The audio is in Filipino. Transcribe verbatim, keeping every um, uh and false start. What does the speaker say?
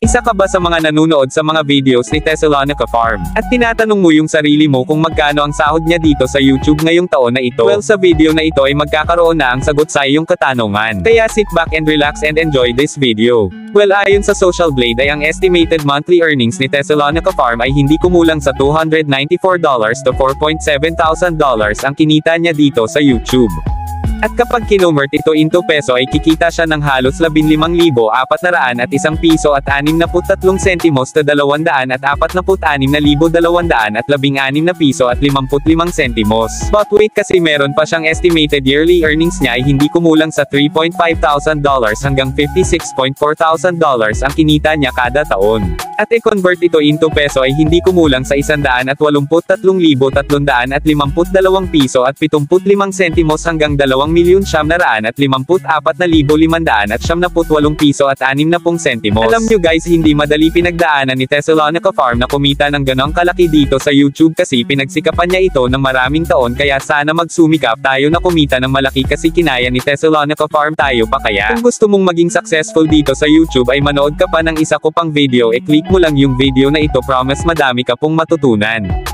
Isa ka ba sa mga nanunood sa mga videos ni Thessalonica Farm? At tinatanong mo yung sarili mo kung magkano ang sahod niya dito sa YouTube ngayong taon na ito? Well, sa video na ito ay magkakaroon na ang sagot sa iyong katanungan. Kaya sit back and relax and enjoy this video. Well, ayon sa Social Blade ay ang estimated monthly earnings ni Thessalonica Farm ay hindi kumulang sa two hundred ninety-four dollars to four point seven thousand dollars ang kinita niya dito sa YouTube. At kapag kinonvert ito into peso ay kikita siya ng halos labing limang libo apat na raan at isang piso at anim na put tatlong sentimos na dalawandaan at apat na put anim na libo dalawandaan at labing anim na piso at limamput limang sentimos. But wait, kasi meron pa siyang estimated yearly earnings niya ay hindi kumulang sa three point five thousand dollars hanggang fifty-six point four thousand dollars ang kinita niya kada taon. At i-convert ito into peso ay hindi kumulang sa isandaan at walumput tatlong libo tatlundaan at limamput dalawang piso at pitumput limang sentimos hanggang dalawang milyon siyam na raan at limamput apat na libo limandaan at siyam na put walong piso at anim na pung sentimos. Alam nyo guys, hindi madali pinagdaanan ni Thessalonica Farm na kumita ng ganong kalaki dito sa YouTube kasi pinagsikapan niya ito ng maraming taon, kaya sana magsumikap tayo na kumita ng malaki kasi kinaya ni Thessalonica Farm tayo pa kaya. Kung gusto mong maging successful dito sa YouTube ay manood ka pa ng isa ko pang video, e-click mo lang yung video na ito, promise madami ka pong matutunan.